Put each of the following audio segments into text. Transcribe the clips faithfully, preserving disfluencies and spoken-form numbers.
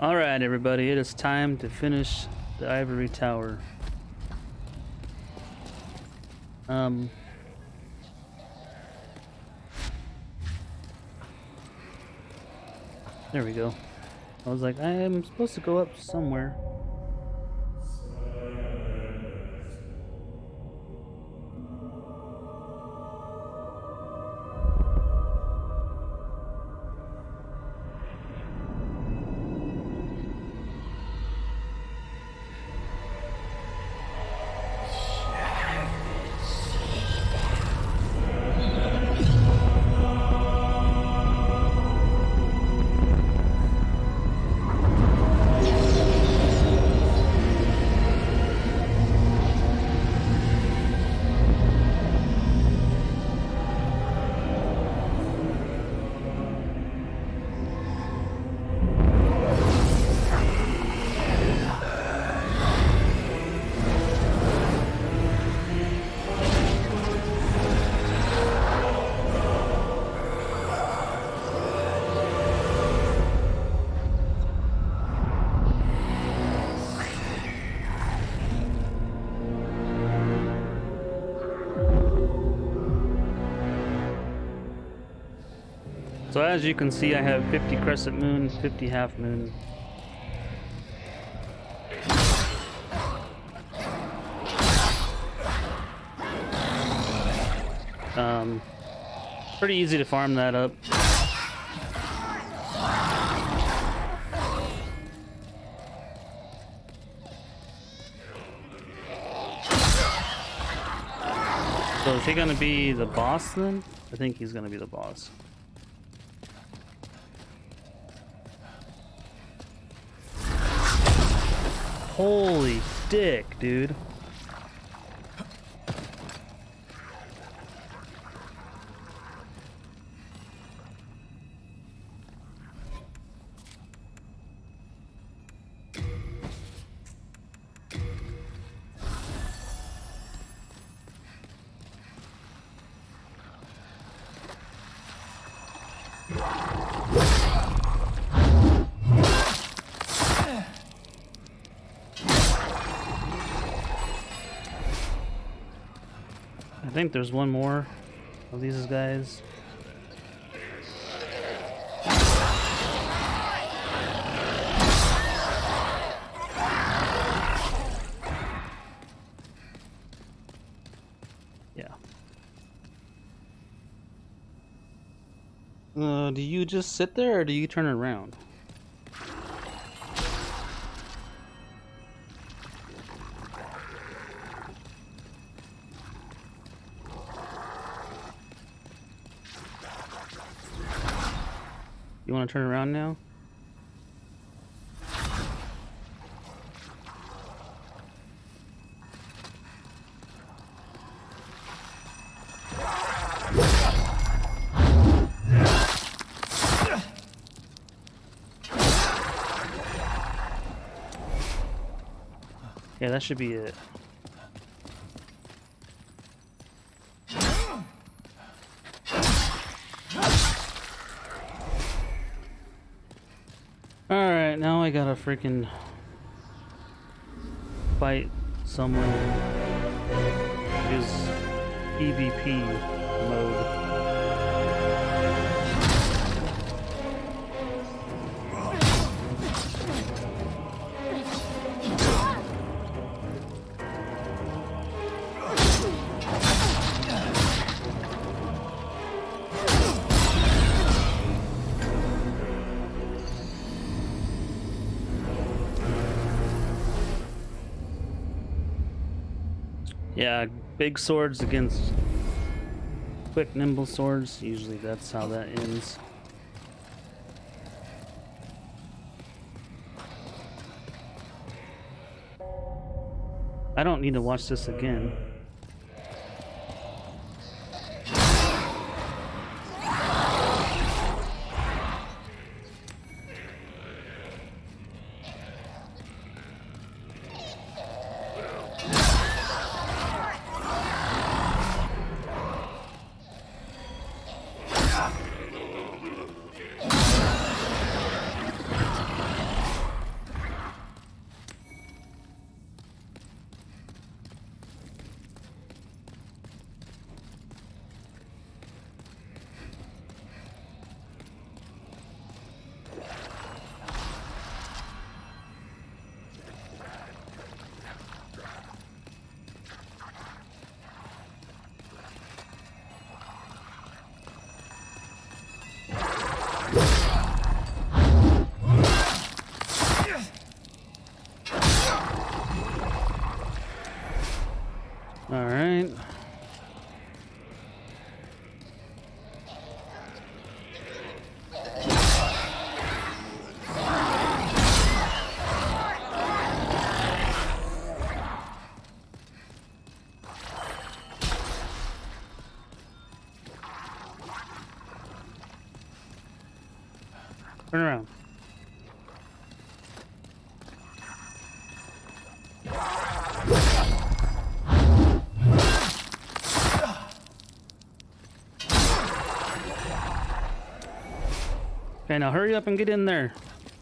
Alright, everybody, it is time to finish the ivory tower. Um... There we go. I was like, I am supposed to go up somewhere. So as you can see, I have fifty crescent moon, fifty half moon. Um, pretty easy to farm that up. So is he gonna be the boss then? I think he's gonna be the boss. Holy dick, dude. I think there's one more of these guys. Yeah. Uh, do you just sit there or do you turn around? You want to turn around now? Yeah, that should be it. Alright, now I gotta freaking fight someone. Use PvP mode. Yeah, big swords against quick, nimble swords. Usually that's how that ends. I don't need to watch this again. around. Okay, now hurry up and get in there.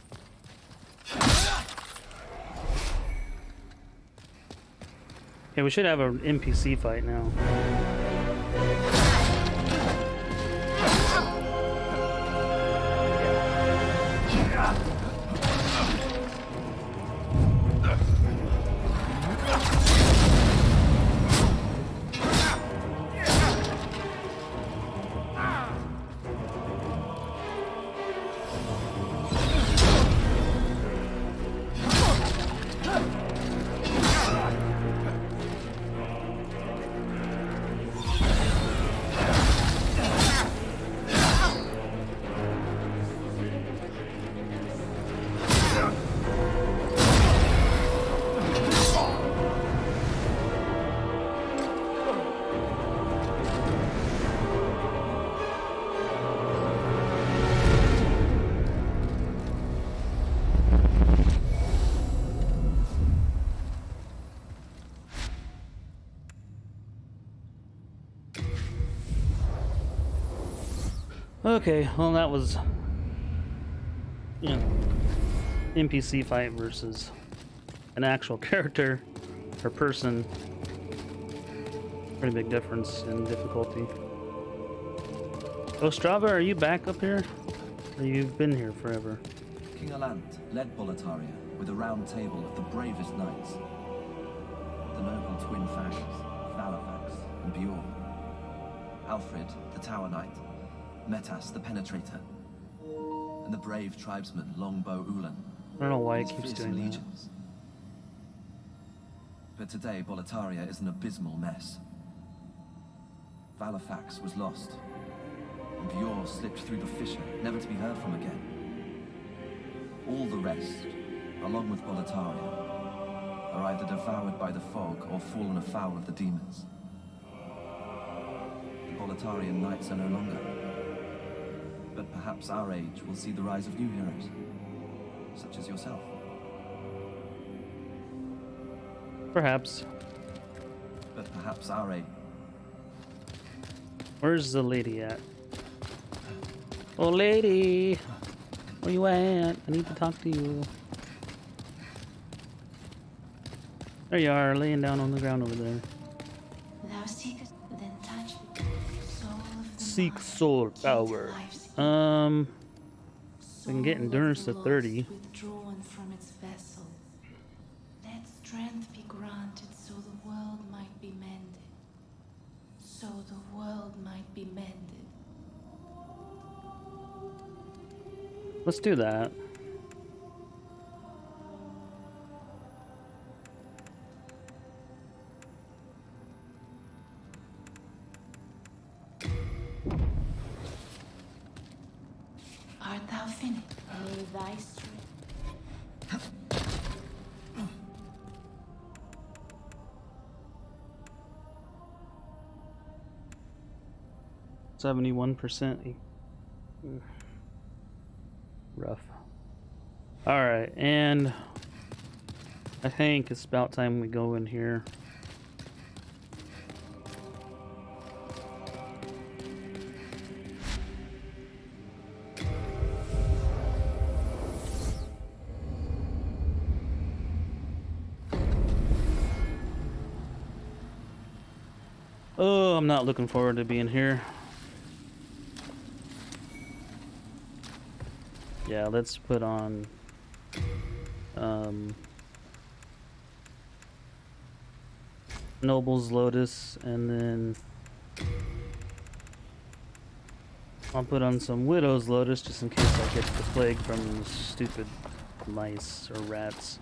Okay, we should have an N P C fight now. Okay, well that was, you know, N P C fight versus an actual character or person. Pretty big difference in difficulty. Oh, Strava, are you back up here? Or you've been here forever? King Alant led Boletaria with a round table of the bravest knights. The noble twin fascists, Valafax and Bjorn. Alfred, the Tower Knight. Metas, the Penetrator, and the brave tribesman Longbow Ulan. I don't know why it keeps doing legions. But today, Boletaria is an abysmal mess. Valafax was lost, and Bjorn slipped through the fissure, never to be heard from again. All the rest, along with Boletaria, are either devoured by the fog or fallen afoul of the demons. The Boletarian knights are no longer. But perhaps our age will see the rise of new heroes, such as yourself. Perhaps. But perhaps our age... Where's the lady at? Oh, lady! Where you at? I need to talk to you. There you are, laying down on the ground over there. Thou seekest, then touch soul of the Seek mind, soul power. Um, I can get endurance to thirty. Withdrawn from its vessel. Let strength be granted so the world might be mended. So the world might be mended. Let's do that. Art thou finished? May thy strength. Seventy-one percent. Rough. All right, and I think it's about time we go in here. Oh, I'm not looking forward to being here. Yeah, let's put on um, Noble's Lotus, and then I'll put on some Widow's Lotus just in case I get the plague from stupid mice or rats.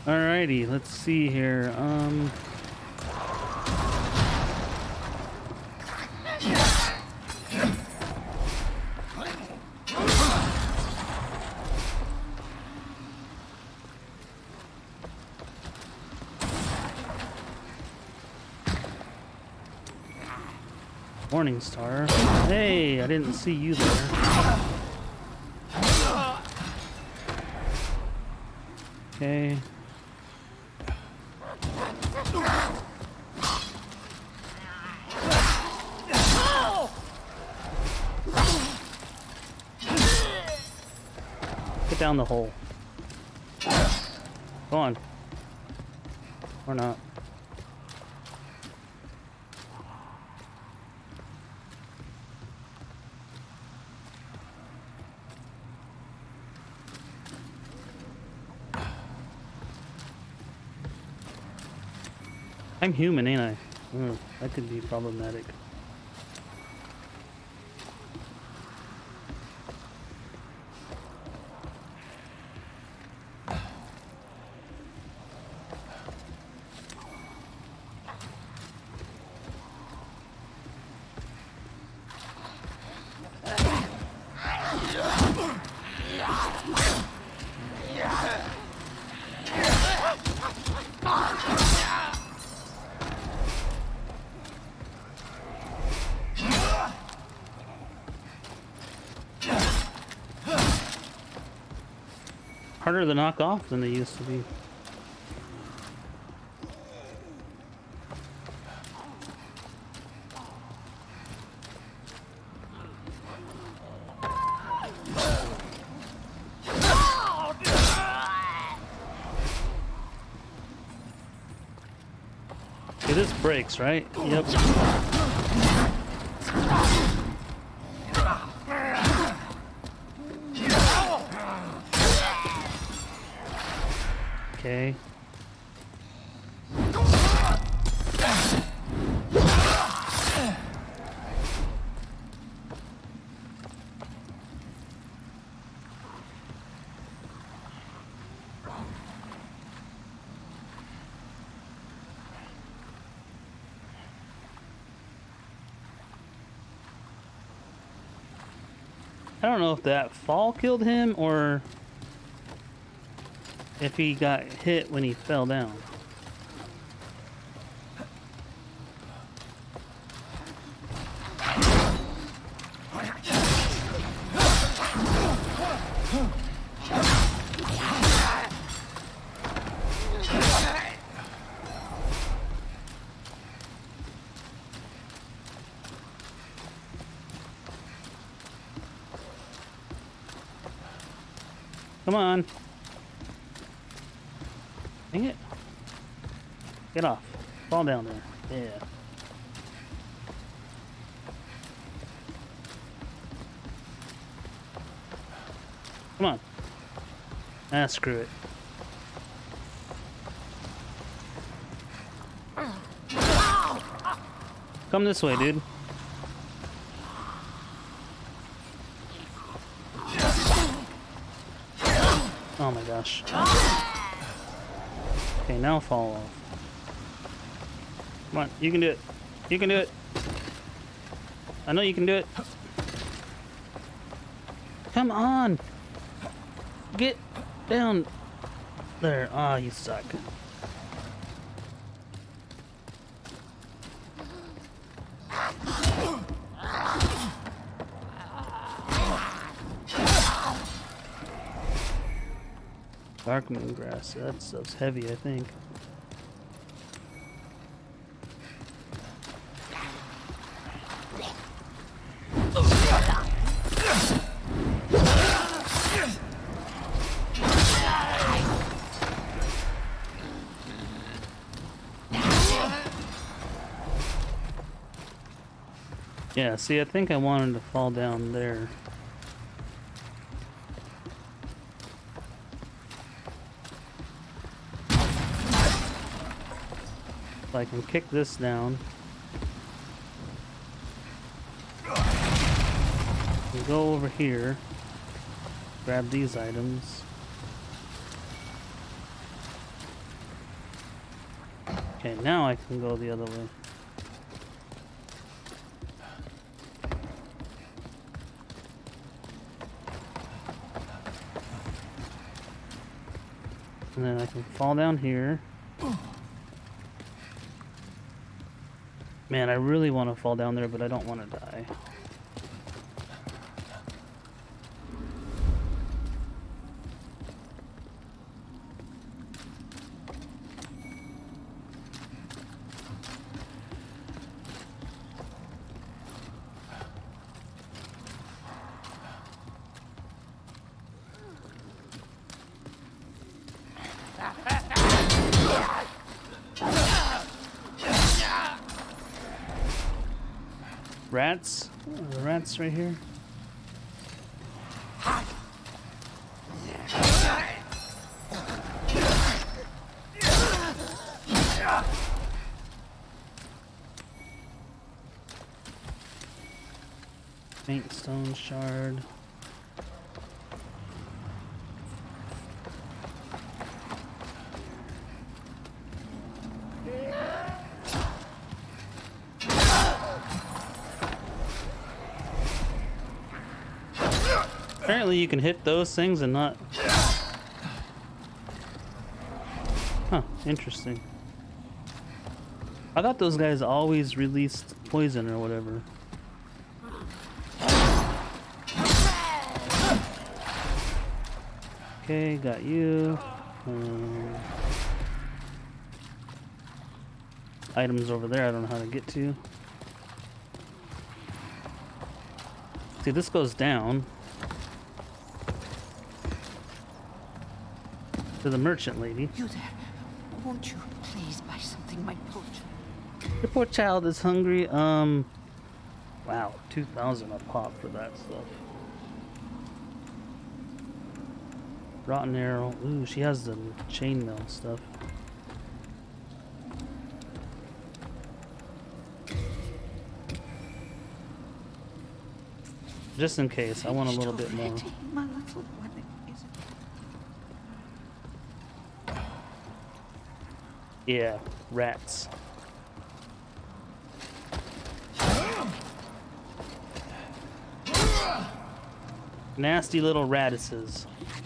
Alrighty, let's see here. Um. Morning Star. Hey, I didn't see you there. Okay. Get down the hole. Go on. Or not. I'm human, ain't I? Oh, that could be problematic. Harder to knock off than they used to be. Okay, this breaks, right? Yep. Okay. I don't know if that fall killed him or if he got hit when he fell down. Come on. Dang it. Get off. Fall down there. Yeah. Come on. Ah, screw it. Come this way, dude. Oh my gosh. Okay, now fall off. Come on, you can do it. You can do it. I know you can do it. Come on. Get down there. Ah, oh, you suck. Dark moon grass. That stuff's heavy, I think. Yeah, see, I think I wanted to fall down there. So I can kick this down. We'll go over here. Grab these items. Okay, now I can go the other way. And then I can fall down here. Man, I really want to fall down there, but I don't want to die. Rats? Oh, the rats right here. Faint stone shard. Apparently you can hit those things and not... Huh, interesting. I thought those guys always released poison or whatever. Okay, got you. Um, items over there I don't know how to get to. See, this goes down to the merchant lady. You there? Won't you please buy something, my poor child? Your poor child is hungry. Um, wow, two thousand a pop for that stuff. Rotten arrow. Ooh, she has the chainmail stuff. Just in case, I want a little bit more. My little one is... Yeah, rats. Nasty little radishes.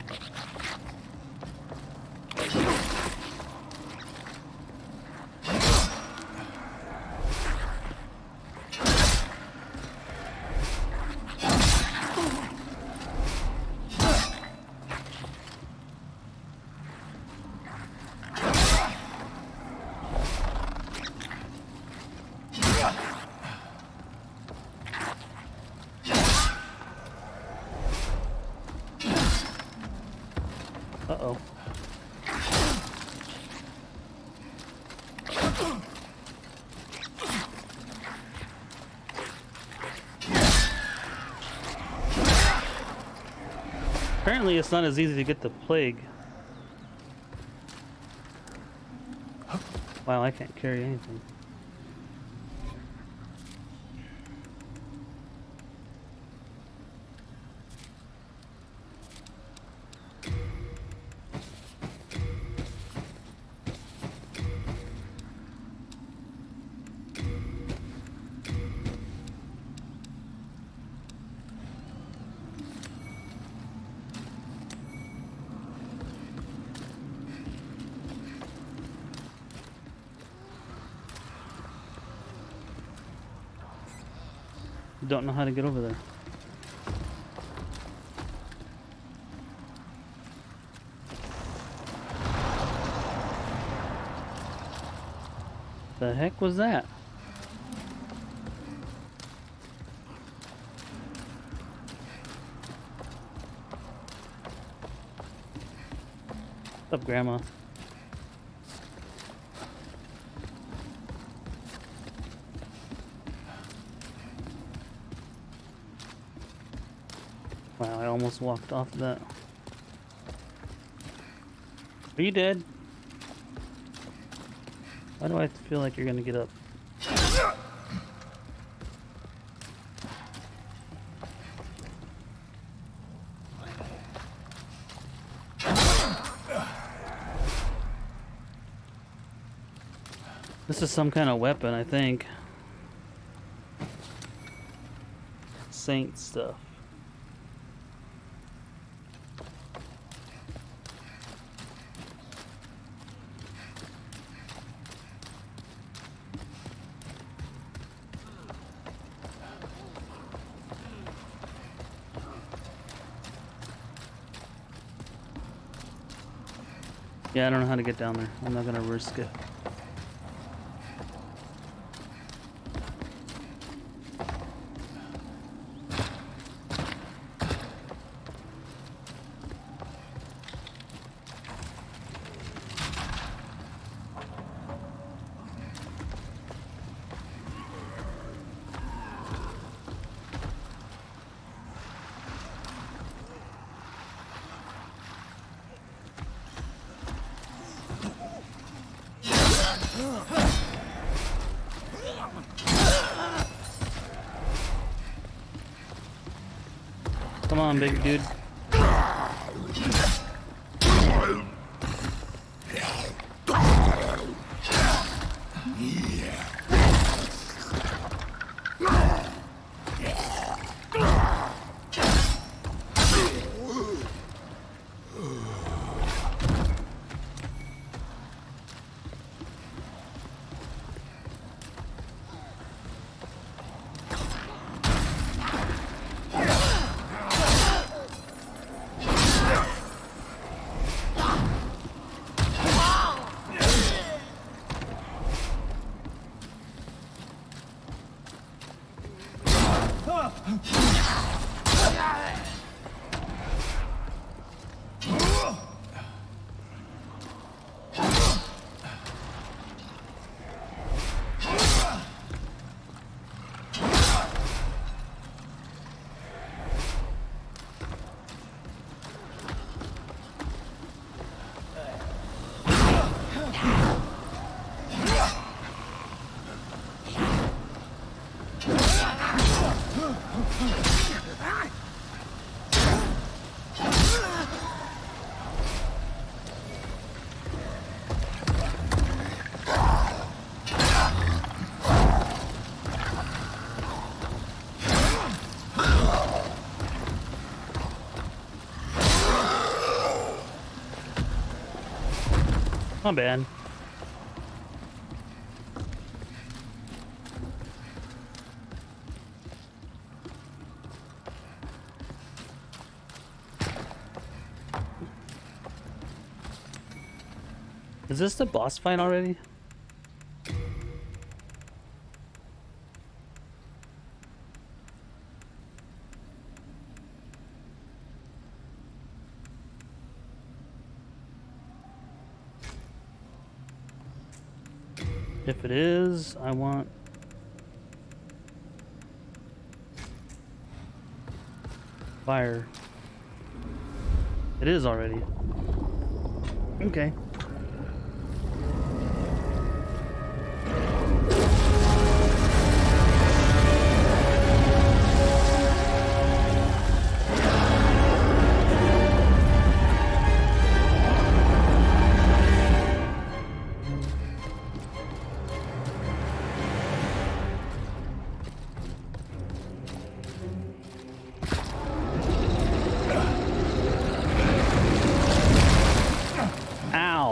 Uh-oh. Apparently it's not as easy to get the plague. Wow, I can't carry anything. Don't know how to get over there. The heck was that? What's up, Grandma? Wow, I almost walked off that. Are you dead? Why do I feel like you're gonna get up? This is some kind of weapon, I think. Saint stuff. Yeah, I don't know how to get down there. I'm not gonna risk it. Come on, big dude. Not bad. Is this the boss fight already? If it is, I want fire. It is already. Okay. Ow.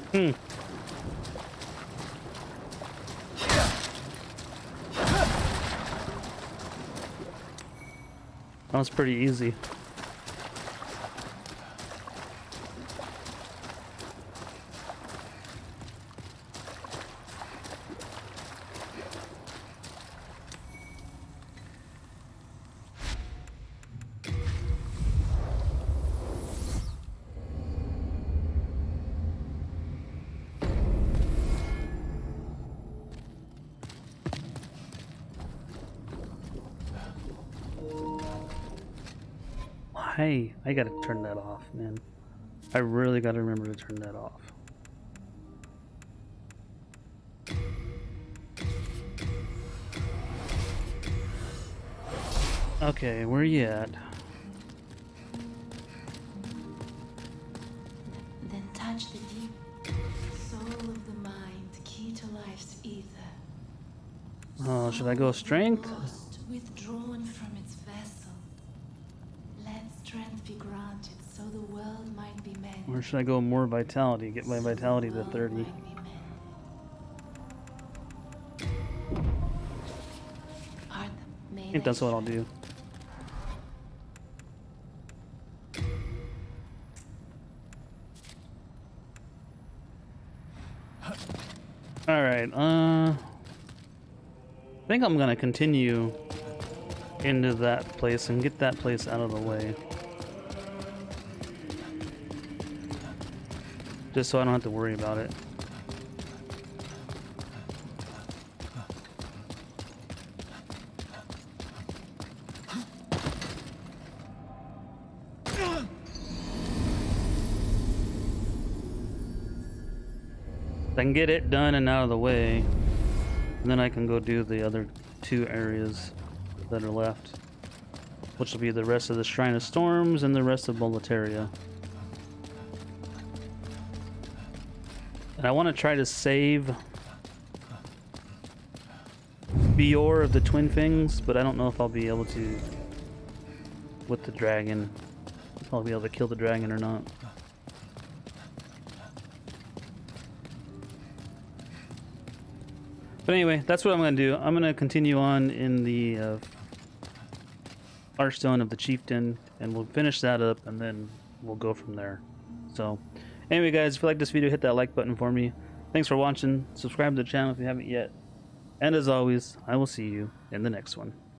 Hmm. That was pretty easy. Hey, I gotta turn that off, man. I really gotta remember to turn that off. Okay, where you at? Then touch the deep soul of the mind, key to life's ether. Oh, should I go strength? Lost, withdrawn from its vessel. Let strength be granted, so the world might be mended. Or should I go more vitality? Get my So vitality the to world thirty. might be mended. Art, may I think that's what I'll do. Alright, uh... I think I'm gonna continue into that place and get that place out of the way. Just so I don't have to worry about it. I can get it done and out of the way, and then I can go do the other two areas that are left, which will be the rest of the Shrine of Storms and the rest of Boletaria. And I want to try to save Bior of the Twin Fangs, but I don't know if I'll be able to with the dragon. If I'll be able to kill the dragon or not. But anyway, that's what I'm going to do. I'm going to continue on in the uh, Archstone of the Chieftain, and we'll finish that up, and then we'll go from there. So, anyway guys, if you like this video, hit that like button for me. Thanks for watching. Subscribe to the channel if you haven't yet. And as always, I will see you in the next one.